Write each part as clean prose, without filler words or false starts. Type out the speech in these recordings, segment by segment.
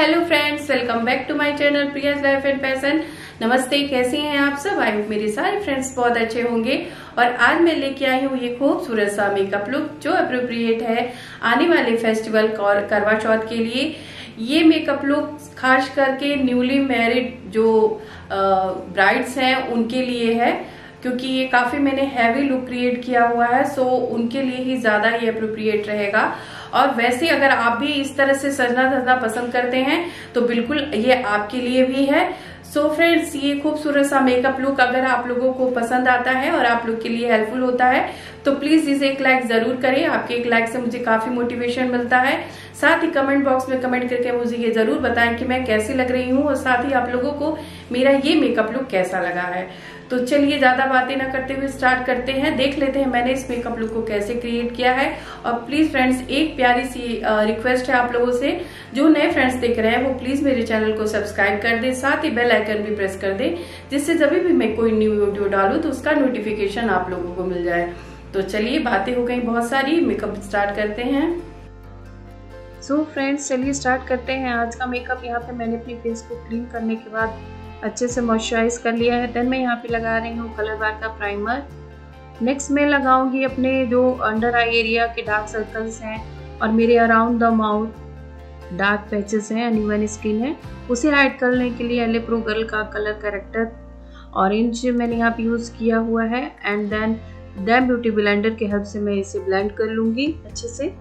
Hello friends, welcome back to my channel Priya's life and fashion. नमस्ते, कैसे हैं आप सब। आई होप मेरे सारे फ्रेंड्स बहुत अच्छे होंगे। और आज मैं लेके आई हूँ ये खूबसूरत सा मेकअप लुक जो अप्रोप्रिएट है आने वाले फेस्टिवल करवा चौथ के लिए। ये मेकअप लुक खास करके न्यूली मैरिड जो ब्राइड्स हैं उनके लिए है, क्योंकि ये काफी मैंने हैवी लुक क्रिएट किया हुआ है, सो उनके लिए ही ज्यादा ये अप्रोप्रिएट रहेगा। और वैसे अगर आप भी इस तरह से सजना धजना पसंद करते हैं तो बिल्कुल ये आपके लिए भी है। सो फ्रेंड्स, ये खूबसूरत सा मेकअप लुक अगर आप लोगों को पसंद आता है और आप लोग के लिए हेल्पफुल होता है तो प्लीज इसे एक लाइक जरूर करें। आपके एक लाइक से मुझे काफी मोटिवेशन मिलता है। साथ ही कमेंट बॉक्स में कमेंट करके मुझे ये जरूर बताएं कि मैं कैसी लग रही हूँ और साथ ही आप लोगों को मेरा ये मेकअप लुक कैसा लगा है। तो चलिए ज्यादा बातें ना करते हुए स्टार्ट करते हैं, देख लेते हैं मैंने इस मेकअप लुक को कैसे क्रिएट किया है। और प्लीज फ्रेंड्स, एक प्यारी सी रिक्वेस्ट है आप लोगों से, जो नए फ्रेंड्स देख रहे हैं वो प्लीज मेरे चैनल को सब्सक्राइब कर दे, साथ ही बेल आइकन भी प्रेस कर दे, जिससे जब भी मैं कोई न्यू वीडियो डालूं तो उसका नोटिफिकेशन आप लोगों को मिल जाए। तो चलिए, बातें हो गई बहुत सारी, मेकअप स्टार्ट करते हैं। सो फ्रेंड्स, चलिए स्टार्ट करते हैं आज का मेकअप। यहाँ पे मैंने अपनी फेस को क्लीन करने के बाद अच्छे से मॉइस्चराइज कर लिया है। देन मैं यहाँ पे लगा रही हूँ कलर बार का प्राइमर। नेक्स्ट मैं लगाऊंगी अपने जो अंडर आई एरिया के डार्क सर्कल्स हैं और मेरे around the mouth dark patches हैं, अनइवन स्किन है, उसे हाइड करने के लिए एले प्रो गर्ल का कलर करेक्टर ऑरेंज मैंने यहाँ पे यूज किया हुआ है। And then damp beauty blender के हेल्प से मैं इसे ब्लेंड कर लूंगी अच्छे से।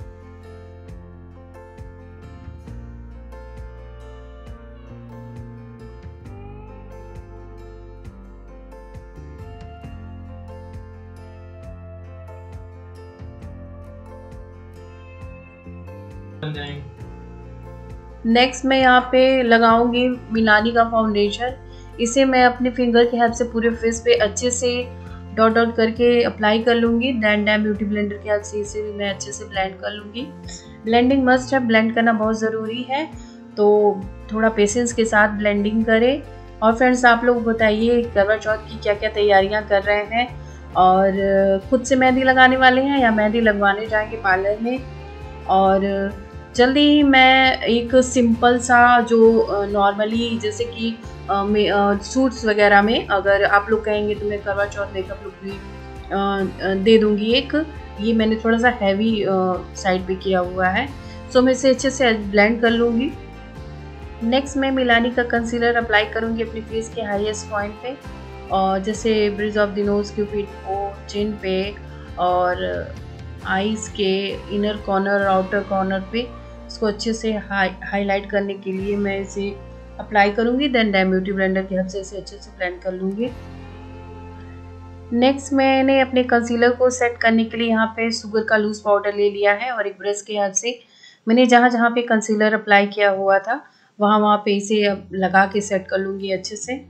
नेक्स्ट मैं यहाँ पे लगाऊंगी मिलानी का फाउंडेशन। इसे मैं अपने फिंगर के हेल्प से पूरे फेस पे अच्छे से डॉट डॉट करके अप्लाई कर लूंगी। देन डैम ब्यूटी ब्लेंडर के हेल्प से इसे भी मैं अच्छे से ब्लेंड कर लूंगी। ब्लेंडिंग मस्ट है, ब्लेंड करना बहुत ज़रूरी है, तो थोड़ा पेशेंस के साथ ब्लेंडिंग करें। और फ्रेंड्स, आप लोग बताइए करवा चौथ की क्या क्या तैयारियाँ कर रहे हैं, और खुद से मेहंदी लगाने वाले हैं या मेहंदी लगवाने जाएंगे पार्लर में। और जल्दी ही मैं एक सिंपल सा जो नॉर्मली जैसे कि सूट्स वगैरह में अगर आप लोग कहेंगे तो मैं करवा चौथ मेकअप लुक भी दे दूंगी एक। ये मैंने थोड़ा सा हैवी साइड पे किया हुआ है, सो मैं इसे अच्छे से ब्लेंड कर लूँगी। नेक्स्ट मैं मिलानी का कंसीलर अप्लाई करूँगी अपने फेस के हाईएस्ट पॉइंट पे, और जैसे bridge of the nose, cupid को, चिन पे और आईज के इनर कॉर्नर और आउटर कॉर्नर पे इसको अच्छे से हाईलाइट करने के लिए मैं इसे अप्लाई करूंगी। देन डैम ब्यूटी ब्लेंडर की हेल्प से इसे अच्छे से ब्लेंड कर लूंगी। नेक्स्ट मैंने अपने कंसीलर को सेट करने के लिए यहाँ पे शुगर का लूज पाउडर ले लिया है, और एक ब्रश की हेल्प से मैंने जहाँ जहाँ पे कंसीलर अप्लाई किया हुआ था वहाँ पे इसे लगा के सेट कर लूंगी अच्छे से।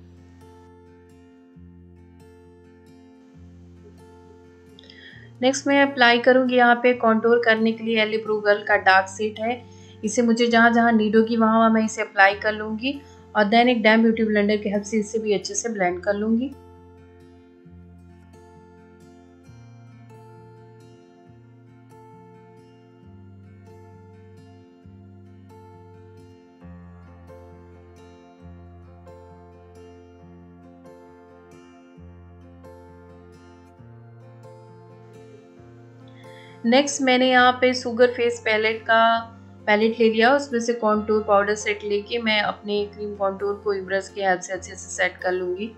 नेक्स्ट मैं अप्लाई करूंगी यहाँ पे कॉन्टूर करने के लिए एले प्रो गर्ल का डार्क सेट है। इसे मुझे जहाँ जहाँ नीड होगी वहाँ मैं इसे अप्लाई कर लूँगी, और देन एक डैम ब्यूटी ब्लेंडर के हेल्प से इसे भी अच्छे से ब्लेंड कर लूँगी। नेक्स्ट मैंने यहाँ पे शुगर फेस पैलेट ले लिया, उसमें से कॉन्टूर पाउडर सेट लेके मैं अपने क्रीम कॉन्टूर को ब्रश के हेल्प से अच्छे से सेट कर लूँगी।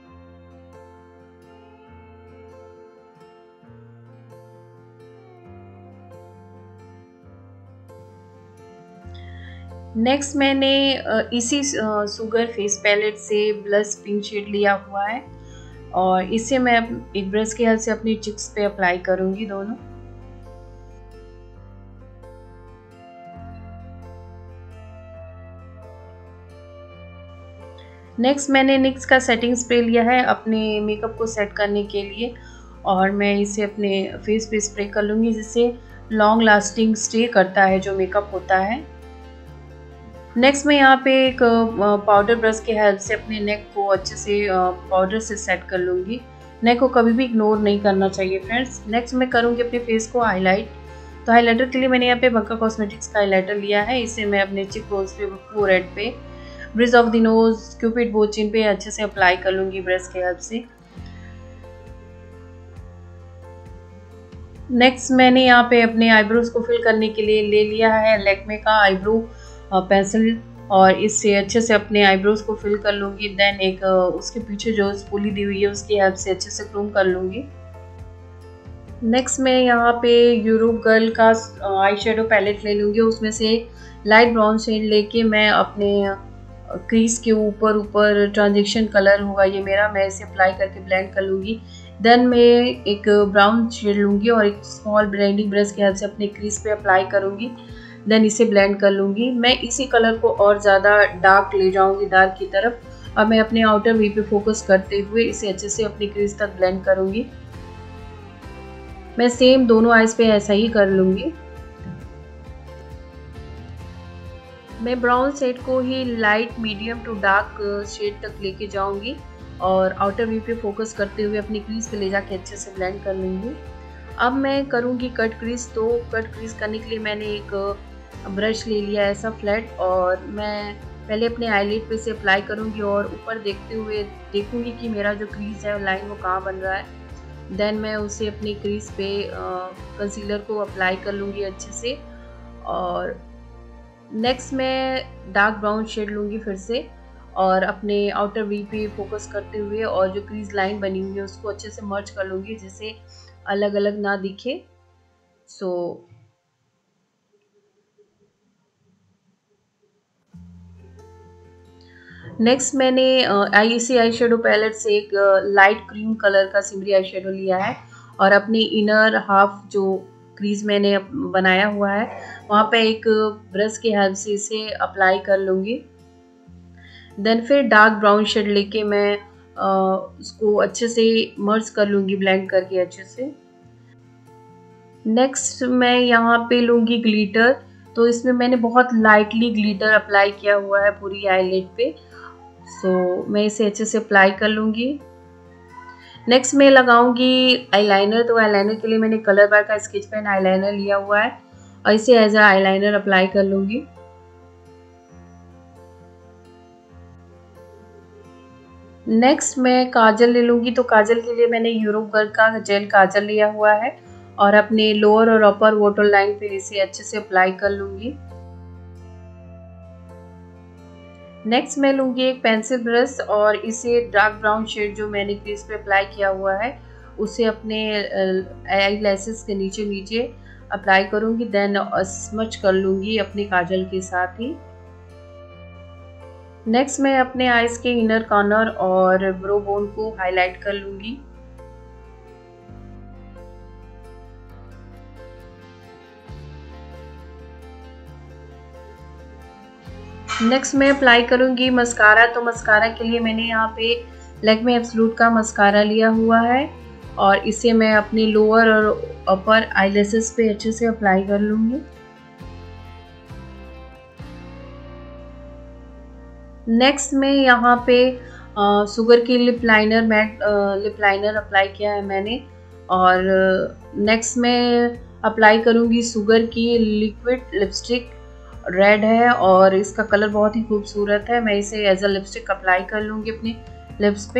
नेक्स्ट मैंने इसी शुगर फेस पैलेट से ब्लश पिंक शेड लिया हुआ है, और इसे मैं एक ब्रश के हेल्प से अपनी चिक्स पे अप्लाई करूँगी दोनों। नेक्स्ट मैंने निक्स का सेटिंग स्प्रे लिया है अपने मेकअप को सेट करने के लिए, और मैं इसे अपने फेस पे स्प्रे कर लूँगी, जिससे लॉन्ग लास्टिंग स्टे करता है जो मेकअप होता है। नेक्स्ट मैं यहाँ पे एक पाउडर ब्रश के हेल्प से अपने नेक को अच्छे से पाउडर से सेट कर लूँगी। नेक को कभी भी इग्नोर नहीं करना चाहिए फ्रेंड्स। नेक्स्ट मैं करूँगी अपने फेस को हाईलाइट। तो हाइलाइटर के लिए मैंने यहाँ पे बंका कॉस्मेटिक्स का हाइलाइटर लिया है। इसे मैं अपने चिक बोन्स पे, फोरहेड पे, bridge of the nose, cupid bow chin पे अच्छे से अप्लाई कर लूँगी ब्रश के हेल्प से। नेक्स्ट मैंने यहाँ पे अपने आईब्रोज को फिल करने के लिए ले लिया है लैक्मे का आईब्रो पेंसिल, और इससे अच्छे से अपने आईब्रोज को फिल कर लूँगी। देन एक उसके पीछे जो स्पूली दी हुई है उसकी हेल्प से अच्छे से ग्रूम कर लूँगी। नेक्स्ट मैं यहाँ पे यूरोप गर्ल का आई शेडो पैलेट ले लूँगी। उसमें से लाइट ब्राउन शेड लेके मैं अपने क्रीज के ऊपर ट्रांजिशन कलर होगा ये मेरा, मैं इसे अप्लाई करके ब्लेंड कर लूँगी। देन मैं एक ब्राउन शेड लूँगी और एक स्मॉल ब्लेंडिंग ब्रश के हेल्प से अपने क्रीज पे अप्लाई करूँगी। देन इसे ब्लेंड कर लूँगी। मैं इसी कलर को और ज़्यादा डार्क ले जाऊँगी, डार्क की तरफ। अब मैं अपने आउटर वी पे फोकस करते हुए इसे अच्छे से अपनी क्रीज तक ब्लेंड करूँगी। मैं सेम दोनों आइज पे ऐसा ही कर लूँगी। मैं ब्राउन शेड को ही light medium to dark shade तक लेके जाऊँगी और आउटर वी पे फोकस करते हुए अपनी क्रीज पे ले जाके अच्छे से ब्लेंड कर लूँगी। अब मैं करूँगी कट क्रीज। तो कट क्रीज करने के लिए मैंने एक ब्रश ले लिया ऐसा फ्लैट, और मैं पहले अपने आईलिड पे से अप्लाई करूँगी और ऊपर देखते हुए देखूँगी कि मेरा जो क्रीज है लाइन वो कहाँ बन रहा है। देन मैं उसे अपनी क्रीज पे कंसीलर को अप्लाई कर लूँगी अच्छे से। और नेक्स्ट मैं डार्क ब्राउन शेड लूँगी फिर से, और अपने आउटर वी पे फोकस करते हुए और जो क्रीज लाइन बनी हुई है उसको अच्छे से मर्ज कर लूँगी जिससे अलग अलग ना दिखे। नेक्स्ट मैंने इसी आई शेडो पैलेट से एक लाइट क्रीम कलर का सिमरी आई शेडो लिया है और अपनी इनर हाफ जो क्रीज मैंने बनाया हुआ है वहाँ पे एक ब्रश के हेल्प से इसे अप्लाई कर लूँगी। देन फिर डार्क ब्राउन शेड लेके मैं उसको अच्छे से मर्ज कर लूँगी, ब्लेंड करके अच्छे से। नेक्स्ट मैं यहाँ पे लूँगी ग्लिटर। तो इसमें मैंने बहुत लाइटली ग्लिटर अप्लाई किया हुआ है पूरी आईलिड पे। मैं इसे अच्छे से अप्लाई कर लूँगी। नेक्स्ट मैं लगाऊंगी आईलाइनर। तो आईलाइनर के लिए मैंने कलर बार का स्केच पेन आईलाइनर लिया हुआ है और इसे एज अ आईलाइनर अप्लाई कर लूँगी। नेक्स्ट मैं काजल ले लूँगी। तो काजल के लिए मैंने यूरोप गर्ल का जेल काजल लिया हुआ है और अपने लोअर और अपर वाटर लाइन पे इसे अच्छे से अप्लाई कर लूँगी। नेक्स्ट मैं लूँगी एक पेंसिल ब्रश और इसे डार्क ब्राउन शेड जो मैंने क्रीज पे अप्लाई किया हुआ है उसे अपने आई लैसेस के नीचे नीचे अप्लाई करूँगी। देन स्मच कर लूँगी अपने काजल के साथ ही। नेक्स्ट मैं अपने आईज के इनर कॉर्नर और ब्रो बोन को हाईलाइट कर लूँगी। नेक्स्ट मैं अप्लाई करूँगी मस्कारा। तो मस्कारा के लिए मैंने यहाँ पे लैक्मे एब्सोल्यूट का मस्कारा लिया हुआ है और इसे मैं अपने लोअर और अपर आईलैसेस पे अच्छे से अप्लाई कर लूँगी। नेक्स्ट मैं यहाँ पे शुगर की lip liner, matte lip liner apply किया है मैंने। और नेक्स्ट मैं अप्लाई करूँगी शुगर की लिक्विड लिपस्टिक। रेड है और इसका कलर बहुत ही खूबसूरत है। मैं इसे एज अ लिपस्टिक अप्लाई कर लूँगी अपनी लिप्स पे।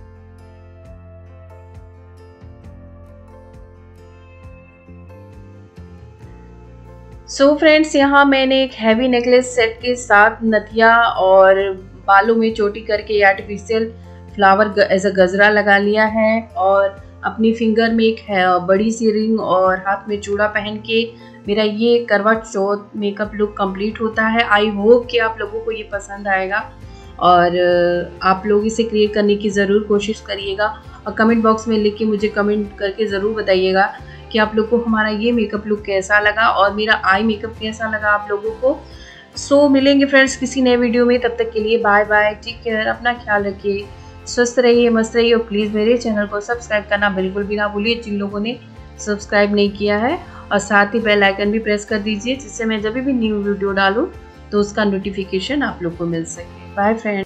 फ्रेंड्स, यहाँ मैंने एक हैवी नेकलेस सेट के साथ नथिया और बालों में चोटी करके आर्टिफिशियल फ्लावर एज अ गजरा लगा लिया है और अपनी फिंगर में एक बड़ी सी रिंग और हाथ में चूड़ा पहन के मेरा ये करवा चौथ मेकअप लुक कंप्लीट होता है। आई होप कि आप लोगों को ये पसंद आएगा और आप लोग इसे क्रिएट करने की ज़रूर कोशिश करिएगा और कमेंट बॉक्स में लिख के मुझे कमेंट करके ज़रूर बताइएगा कि आप लोग को हमारा ये मेकअप लुक कैसा लगा और मेरा आई मेकअप कैसा लगा आप लोगों को। मिलेंगे फ्रेंड्स किसी नए वीडियो में। तब तक के लिए बाय बाय, टेक केयर, अपना ख्याल रखिए, स्वस्थ रहिए, मस्त रहिए और प्लीज़ मेरे चैनल को सब्सक्राइब करना बिल्कुल भी ना भूलिए जिन लोगों ने सब्सक्राइब नहीं किया है, और साथ ही बेल आइकन भी प्रेस कर दीजिए जिससे मैं जब भी न्यू वीडियो डालूँ तो उसका नोटिफिकेशन आप लोग को मिल सके। Bye friends.